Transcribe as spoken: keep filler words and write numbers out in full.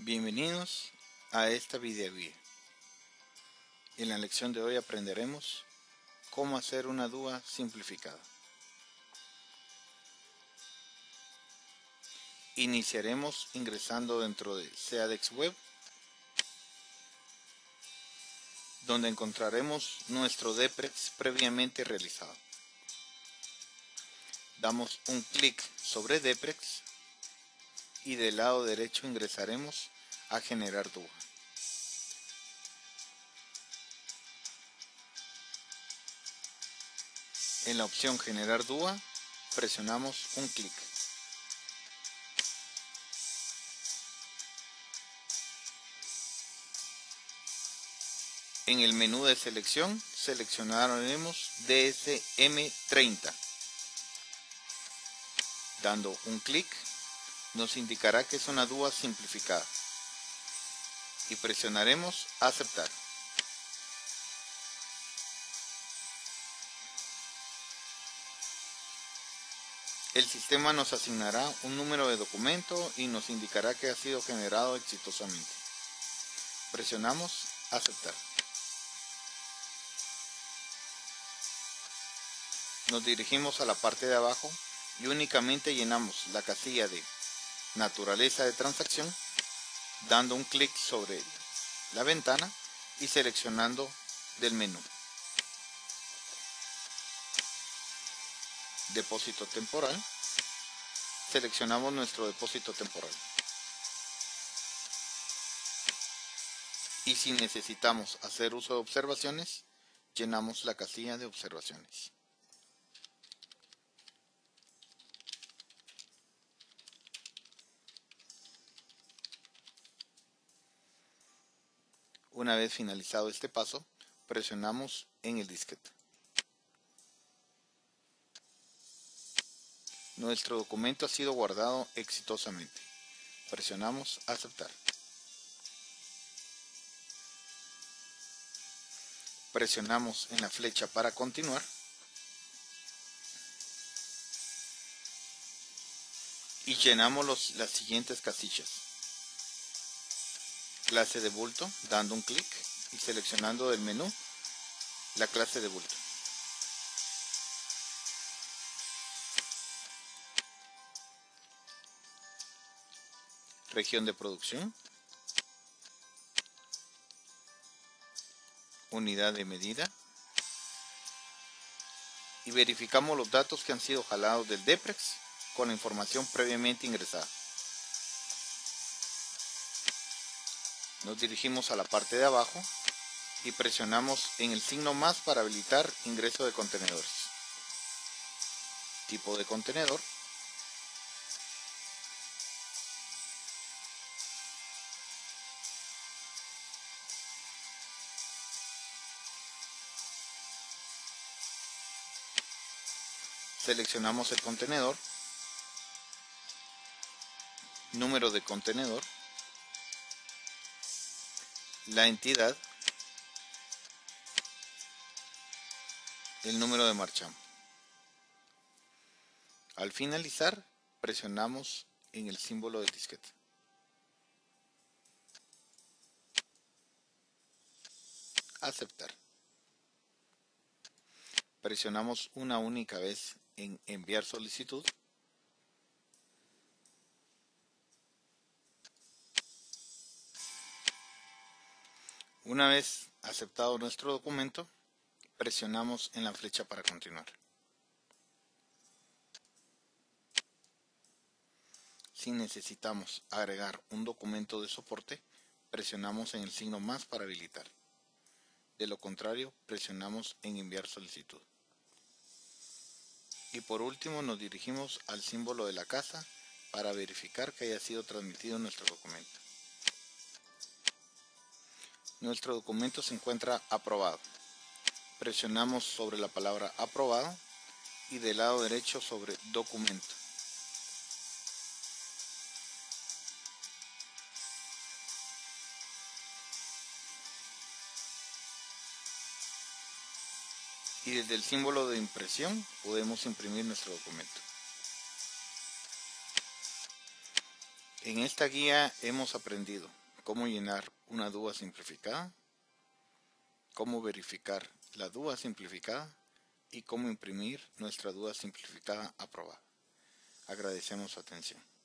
Bienvenidos a esta videoguía. En la lección de hoy aprenderemos cómo hacer una D U A simplificada. Iniciaremos ingresando dentro de SEADEX Web, donde encontraremos nuestro DPREX previamente realizado. Damos un clic sobre DPREX y del lado derecho ingresaremos a generar D U A. En la opción generar D U A presionamos un clic. En el menú de selección seleccionaremos D S M treinta. Dando un clic nos indicará que es una D U A simplificada y presionaremos aceptar. El sistema nos asignará un número de documento y nos indicará que ha sido generado exitosamente. Presionamos aceptar. Nos dirigimos a la parte de abajo y únicamente llenamos la casilla de naturaleza de transacción, dando un clic sobre la ventana y seleccionando del menú depósito temporal. Seleccionamos nuestro depósito temporal y si necesitamos hacer uso de observaciones, llenamos la casilla de observaciones. Una vez finalizado este paso, presionamos en el disquete. Nuestro documento ha sido guardado exitosamente. Presionamos aceptar. Presionamos en la flecha para continuar y llenamos los, las siguientes casillas. Clase de bulto, dando un clic y seleccionando del menú la clase de bulto. Región de producción, unidad de medida y verificamos los datos que han sido jalados del DPREX con la información previamente ingresada. Nos dirigimos a la parte de abajo y presionamos en el signo más para habilitar ingreso de contenedores. Tipo de contenedor. Seleccionamos el contenedor, número de contenedor, la entidad, el número de marchamo. Al finalizar, presionamos en el símbolo del disquete. Aceptar. Presionamos una única vez en enviar solicitud. Una vez aceptado nuestro documento, presionamos en la flecha para continuar. Si necesitamos agregar un documento de soporte, presionamos en el signo más para habilitar. De lo contrario, presionamos en enviar solicitud. Y por último nos dirigimos al símbolo de la casa para verificar que haya sido transmitido nuestro documento. Nuestro documento se encuentra aprobado. Presionamos sobre la palabra aprobado y del lado derecho sobre documento. Y desde el símbolo de impresión podemos imprimir nuestro documento. En esta guía hemos aprendido cómo llenar una DUA simplificada, cómo verificar la DUA simplificada y cómo imprimir nuestra DUA simplificada aprobada. Agradecemos su atención.